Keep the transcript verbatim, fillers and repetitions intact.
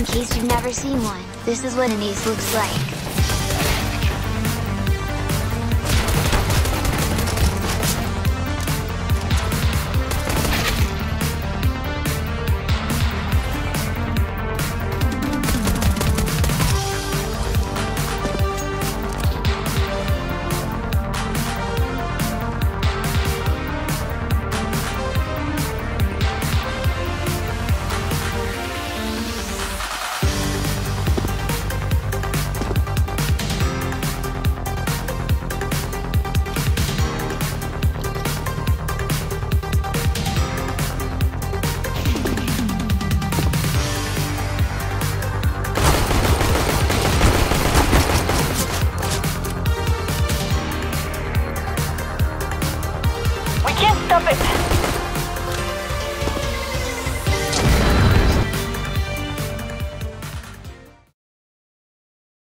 in case you've never seen one, this is what an ace looks like.